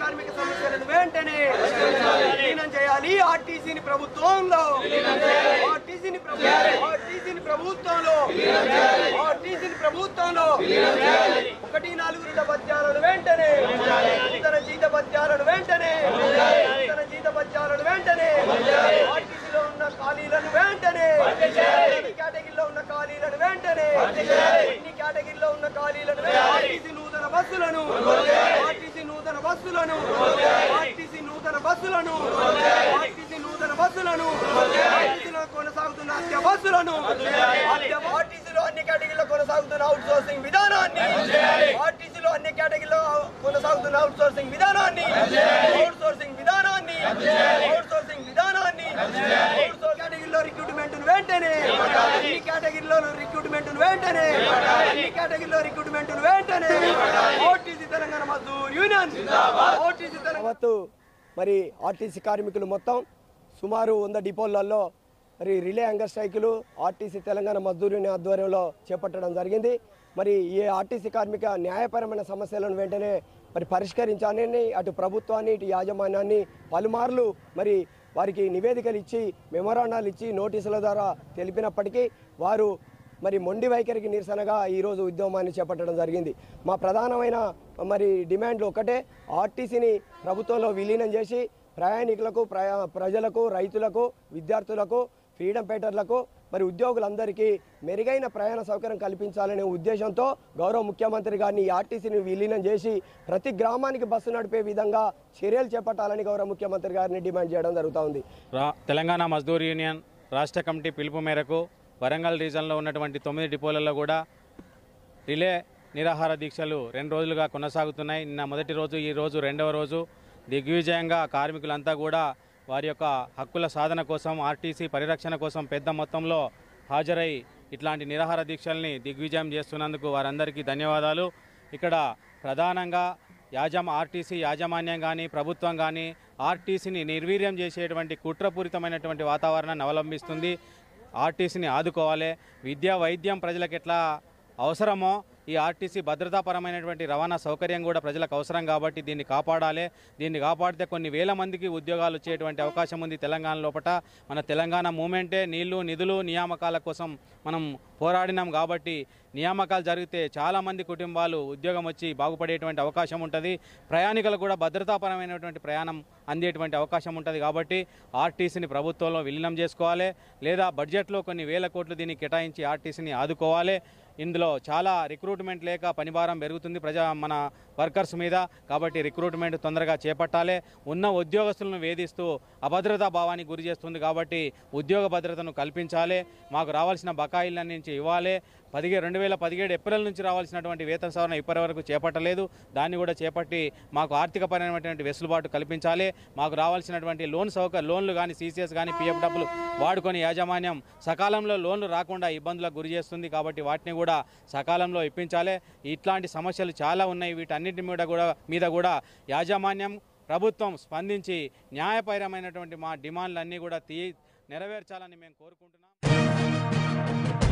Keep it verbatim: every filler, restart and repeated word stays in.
కార్మిక సమస్యలను వెంటనే విలీనం చేయాలి ఆర్టీసీని ప్రభుత్వంలో ఆర్టీసీని ఆర్టీసీని ప్రభుత్వంలో ఆర్టీసీని ప్రభుత్వంలో ఒకటి నాలుగు రెండు పద్యాలను వెంటనే నూతన జీత పద్యాలను వెంటనే నూతన జీత పద్యాలను వెంటనే ఆర్టీసీలో ఉన్న ఖాళీలను వెంటనే అన్ని కేటగిరీలో ఉన్న ఖాళీలను వెంటనే అన్ని కేటగిరీలో ఉన్న ఖాళీలను ఆర్టీసీ నూతన బస్సులను ఆర్టీసీ నూతన బస్సులను ఆర్టీసీ నూతన బస్సులను ఆర్టీసీ నూతన బస్సులను ఆర్టీసీలో కొనసాగుతున్న అత్య బస్సులను ఆర్టీసీలో అన్ని కేటగిరీలో కొనసాగుతున్న అవుట్ సోర్సింగ్ విధానాన్ని ఆర్టీసీలో అన్ని కేటగిరీలో కొనసాగుతున్న అవుట్ సోర్సింగ్ విధానాన్ని అవుట్ సోర్సింగ్ విధానాన్ని అవుట్ సోర్సింగ్ విధానాన్ని అవుట్ సోర్సింగ్ కేటగిరీలో రిక్రూట్మెంట్ వెంటనే అన్ని కేటగిరీలో రిక్రూట్మెంట్ వెంటనే అన్ని కేటగిరీలో రిక్రూట్మెంట్ వెంటనే RTC Telangana Mazdoor union RTC Telangana మరి ఆర్టీసీ కార్మికులు మొత్తం సుమారు వంద డిపోలలో మరి రిలే హంగర్ స్ట్రైకులు ఆర్టీసీ తెలంగాణ మజ్దూర్ యూనియన్ ఆధ్వర్యంలో చేపట్టడం జరిగింది. మరి ఈ ఆర్టీసీ కార్మిక న్యాయపరమైన సమస్యలను వెంటనే మరి పరిష్కరించాలని అటు ప్రభుత్వాన్ని ఇటు యాజమాన్యాన్ని పలుమార్లు మరి వారికి నివేదికలు ఇచ్చి మెమోరాండాలు ఇచ్చి నోటీసుల ద్వారా తెలిపినప్పటికీ వారు మరి మొండి వైఖరికి నిరసనగా ఈరోజు ఉద్యమాన్ని చేపట్టడం జరిగింది. మా ప్రధానమైన మరి డిమాండ్లు ఒకటే, ఆర్టీసీని ప్రభుత్వంలో విలీనం చేసి ప్రయాణికులకు ప్రయా ప్రజలకు రైతులకు విద్యార్థులకు ఫ్రీడమ్ ఫైటర్లకు మరి ఉద్యోగులందరికీ మెరుగైన ప్రయాణ సౌకర్యం కల్పించాలనే ఉద్దేశంతో గౌరవ ముఖ్యమంత్రి గారిని ఈ ఆర్టీసీని విలీనం చేసి ప్రతి గ్రామానికి బస్సు నడిపే విధంగా చర్యలు చేపట్టాలని గౌరవ ముఖ్యమంత్రి గారిని డిమాండ్ చేయడం జరుగుతోంది. తెలంగాణ మజ్దూర్ యూనియన్ రాష్ట్ర కమిటీ పిలుపు మేరకు వరంగల్ రీజన్లో ఉన్నటువంటి తొమ్మిది డిపోలలో కూడా రిలే నిరాహార దీక్షలు రెండు రోజులుగా కొనసాగుతున్నాయి. నిన్న మొదటి రోజు, ఈ రోజు రెండవ రోజు దిగ్విజయంగా కార్మికులంతా కూడా వారి యొక్క హక్కుల సాధన కోసం, ఆర్టీసీ పరిరక్షణ కోసం పెద్ద మొత్తంలో హాజరై ఇట్లాంటి నిరాహార దీక్షల్ని దిగ్విజయం చేస్తున్నందుకు వారందరికీ ధన్యవాదాలు. ఇక్కడ ప్రధానంగా యాజమా ఆర్టీసీ యాజమాన్యం కానీ ప్రభుత్వం కానీ ఆర్టీసీని నిర్వీర్యం చేసేటువంటి కుట్రపూరితమైనటువంటి వాతావరణాన్ని అవలంబిస్తుంది. ఆర్టీసీని ఆదుకోవాలి. విద్యా వైద్యం ప్రజలకు ఎట్లా అవసరమో ఈ ఆర్టీసీ భద్రతాపరమైనటువంటి రవాణా సౌకర్యం కూడా ప్రజలకు అవసరం కాబట్టి దీన్ని కాపాడాలి. దీన్ని కాపాడితే కొన్ని వేల మందికి ఉద్యోగాలు వచ్చేటువంటి అవకాశం ఉంది. తెలంగాణ లోపల మన తెలంగాణ మూమెంటే నీళ్లు నిధులు నియామకాల కోసం మనం పోరాడినాం కాబట్టి నియామకాలు జరిగితే చాలామంది కుటుంబాలు ఉద్యోగం వచ్చి బాగుపడేటువంటి అవకాశం ఉంటుంది. ప్రయాణికులకు కూడా భద్రతాపరమైనటువంటి ప్రయాణం అందేటువంటి అవకాశం ఉంటుంది. కాబట్టి ఆర్టీసీని ప్రభుత్వంలో విలీనం చేసుకోవాలి, లేదా బడ్జెట్లో కొన్ని వేల కోట్లు దీన్ని కేటాయించి ఆర్టీసీని ఆదుకోవాలి. ఇందులో చాలా రిక్రూట్మెంట్ లేక పనిభారం పెరుగుతుంది ప్రజా మన వర్కర్స్ మీద. కాబట్టి రిక్రూట్మెంట్ తొందరగా చేపట్టాలి. ఉన్న ఉద్యోగస్తులను వేధిస్తూ అభద్రతా భావానికి గురి చేస్తుంది కాబట్టి ఉద్యోగ భద్రతను కల్పించాలి. మాకు రావాల్సిన బకాయిల నుంచి ఇవ్వాలి. పదిహేడు రెండు వేల పదిహేడు ఏప్రిల్ నుంచి రావాల్సినటువంటి వేతన సవరణ ఇప్పటివరకు చేపట్టలేదు. దాన్ని కూడా చేపట్టి మాకు ఆర్థికపరమైనటువంటి వెసులుబాటు కల్పించాలి. మాకు రావాల్సినటువంటి లోన్ సౌకర్యం లోన్లు కానీ సీసీఎస్ కానీ పీఎఫ్ డబ్బులు వాడుకొని యాజమాన్యం సకాలంలో లోన్లు రాకుండా ఇబ్బందులకు గురి చేస్తుంది. కాబట్టి వాటిని కూడా సకాలంలో ఇప్పించాలి. ఇట్లాంటి సమస్యలు చాలా ఉన్నాయి. వీటన్నిటి మీద కూడా మీద కూడా యాజమాన్యం ప్రభుత్వం స్పందించి న్యాయపరమైనటువంటి మా డిమాండ్లన్నీ కూడా తీ నెరవేర్చాలని మేము కోరుకుంటున్నాం.